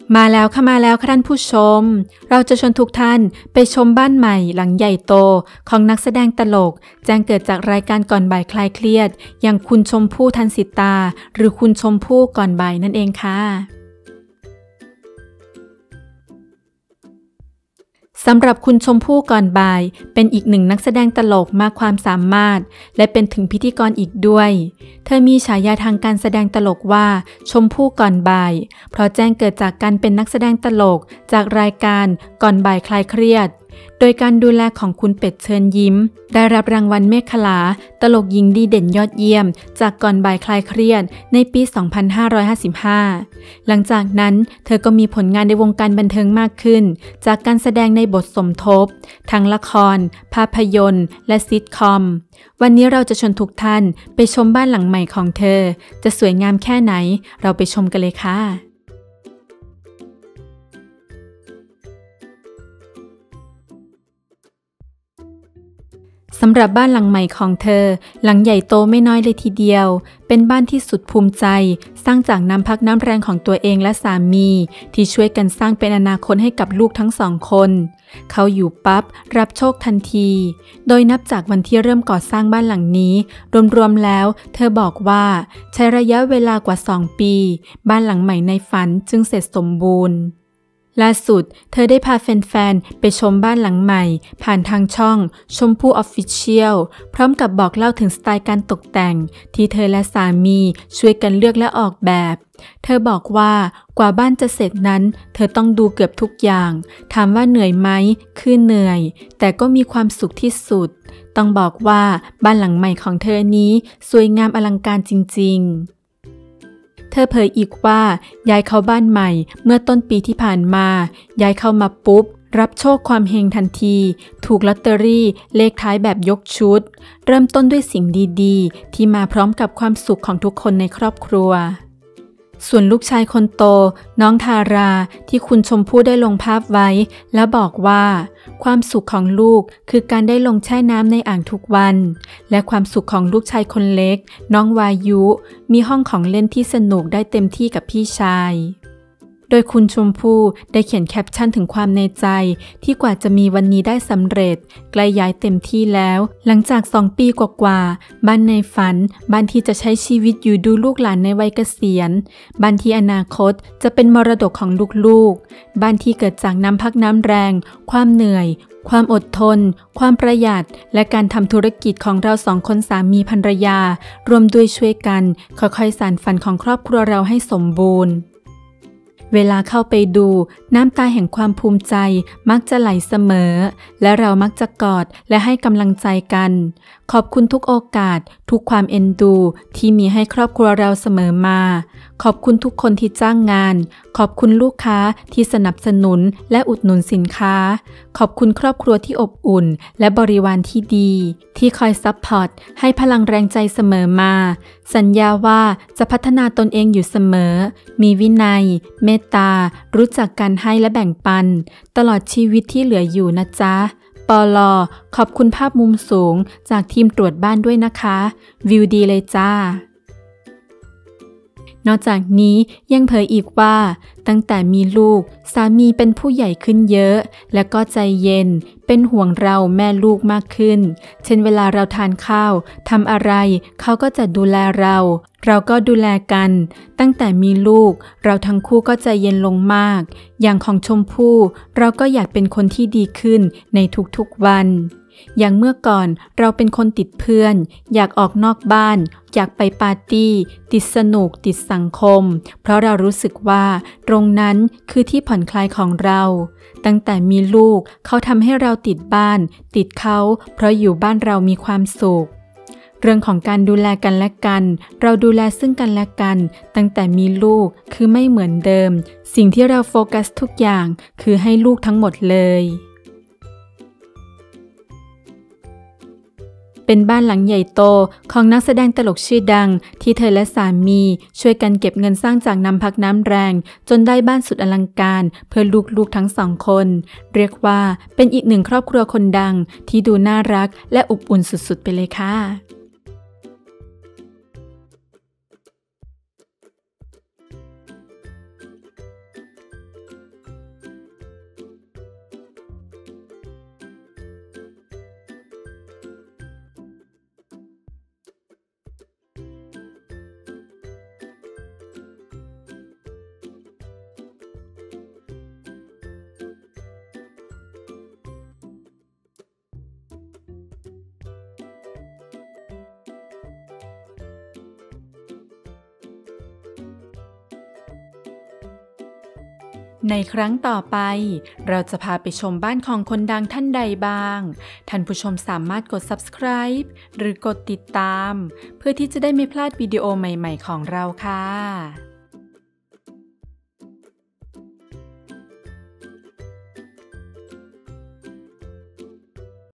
มาแล้วค่ะท่านผู้ชมเราจะชวนทุกท่านไปชมบ้านใหม่หลังใหญ่โตของนักแสดงตลกแจ้งเกิดจากรายการก่อนบ่ายคลายเครียดอย่างคุณชมพู่ทันสิตาหรือคุณชมพู่ก่อนบ่ายนั่นเองค่ะสำหรับคุณชมพู่ก่อนบ่ายเป็นอีกหนึ่งนักแสดงตลกมากความสามารถและเป็นถึงพิธีกรอีกด้วยเธอมีฉายาทางการแสดงตลกว่าชมพู่ก่อนบ่ายเพราะแจ้งเกิดจากการเป็นนักแสดงตลกจากรายการก่อนบ่ายคลายเครียดโดยการดูแลของคุณเป็ดเชิญยิ้มได้รับรางวัลเมฆขลาตลกหญิงดีเด่นยอดเยี่ยมจากก่อนบ่ายคลายเครียดในปี 2555 หลังจากนั้นเธอก็มีผลงานในวงการบันเทิงมากขึ้นจากการแสดงในบทสมทบทั้งละครภาพยนตร์และซิทคอมวันนี้เราจะชวนทุกท่านไปชมบ้านหลังใหม่ของเธอจะสวยงามแค่ไหนเราไปชมกันเลยค่ะสำหรับบ้านหลังใหม่ของเธอหลังใหญ่โตไม่น้อยเลยทีเดียวเป็นบ้านที่สุดภูมิใจสร้างจากน้ำพักน้ำแรงของตัวเองและสามีที่ช่วยกันสร้างเป็นอนาคตให้กับลูกทั้งสองคนเขาอยู่ปั๊บรับโชคทันทีโดยนับจากวันที่เริ่มก่อสร้างบ้านหลังนี้รวมๆแล้วเธอบอกว่าใช้ระยะเวลากว่า2 ปีบ้านหลังใหม่ในฝันจึงเสร็จสมบูรณ์ล่าสุดเธอได้พาแฟนๆไปชมบ้านหลังใหม่ผ่านทางช่องชมพู่ออฟฟิเชียลพร้อมกับบอกเล่าถึงสไตล์การตกแต่งที่เธอและสามีช่วยกันเลือกและออกแบบเธอบอกว่ากว่าบ้านจะเสร็จนั้นเธอต้องดูเกือบทุกอย่างถามว่าเหนื่อยไหมคือเหนื่อยแต่ก็มีความสุขที่สุดต้องบอกว่าบ้านหลังใหม่ของเธอนี้สวยงามอลังการจริงๆเธอเผยอีกว่าย้ายเข้าบ้านใหม่เมื่อต้นปีที่ผ่านมาย้ายเข้ามาปุ๊บรับโชคความเฮงทันทีถูกลอตเตอรี่เลขท้ายแบบยกชุดเริ่มต้นด้วยสิ่งดีๆที่มาพร้อมกับความสุขของทุกคนในครอบครัวส่วนลูกชายคนโตน้องทาราที่คุณชมพู่ได้ลงภาพไว้และบอกว่าความสุขของลูกคือการได้ลงแช่น้ำในอ่างทุกวันและความสุขของลูกชายคนเล็กน้องวายุมีห้องของเล่นที่สนุกได้เต็มที่กับพี่ชายโดยคุณชมพู่ได้เขียนแคปชั่นถึงความในใจที่กว่าจะมีวันนี้ได้สำเร็จใกล้ย้ายเต็มที่แล้วหลังจาก2 ปีกว่าๆบ้านในฝันบ้านที่จะใช้ชีวิตอยู่ดูลูกหลานในวัยเกษียณบ้านที่อนาคตจะเป็นมรดกของลูกๆบ้านที่เกิดจากน้ำพักน้ำแรงความเหนื่อยความอดทนความประหยัดและการทำธุรกิจของเรา2 คนสามีภรรยารวมด้วยช่วยกันค่อยๆสานฝันของครอบครัวเราให้สมบูรณ์เวลาเข้าไปดูน้ำตาแห่งความภูมิใจมักจะไหลเสมอและเรามักจะกอดและให้กำลังใจกันขอบคุณทุกโอกาสทุกความเอ็นดูที่มีให้ครอบครัวเราเสมอมาขอบคุณทุกคนที่จ้างงานขอบคุณลูกค้าที่สนับสนุนและอุดหนุนสินค้าขอบคุณครอบครัวที่อบอุ่นและบริวารที่ดีที่คอยซัพพอร์ตให้พลังแรงใจเสมอมาสัญญาว่าจะพัฒนาตนเองอยู่เสมอมีวินัยเมตตารู้จักการให้และแบ่งปันตลอดชีวิตที่เหลืออยู่นะจ๊ะปล.ขอบคุณภาพมุมสูงจากทีมตรวจบ้านด้วยนะคะวิวดีเลยจ้านอกจากนี้ยังเผยอีกว่าตั้งแต่มีลูกสามีเป็นผู้ใหญ่ขึ้นเยอะและก็ใจเย็นเป็นห่วงเราแม่ลูกมากขึ้นเช่นเวลาเราทานข้าวทำอะไรเขาก็จะดูแลเราก็ดูแลกันตั้งแต่มีลูกเราทั้งคู่ก็ใจเย็นลงมากอย่างของชมพู่เราก็อยากเป็นคนที่ดีขึ้นในทุกๆวันอย่างเมื่อก่อนเราเป็นคนติดเพื่อนอยากออกนอกบ้านอยากไปปาร์ตี้ติดสนุกติดสังคมเพราะเรารู้สึกว่าตรงนั้นคือที่ผ่อนคลายของเราตั้งแต่มีลูกเขาทำให้เราติดบ้านติดเขาเพราะอยู่บ้านเรามีความสุขเรื่องของการดูแลกันและกันเราดูแลซึ่งกันและกันตั้งแต่มีลูกคือไม่เหมือนเดิมสิ่งที่เราโฟกัสทุกอย่างคือให้ลูกทั้งหมดเลยเป็นบ้านหลังใหญ่โตของนักแสดงตลกชื่อดังที่เธอและสามีช่วยกันเก็บเงินสร้างจากน้ำพักน้ำแรงจนได้บ้านสุดอลังการเพื่อลูกๆทั้ง2 คนเรียกว่าเป็นอีก1 ครอบครัวคนดังที่ดูน่ารักและอบอุ่นสุดๆไปเลยค่ะในครั้งต่อไปเราจะพาไปชมบ้านของคนดังท่านใดบ้างท่านผู้ชมสามารถกด Subscribe หรือกดติดตามเพื่อที่จะได้ไม่พลาดวิดีโอใหม่ๆของเราค่ะ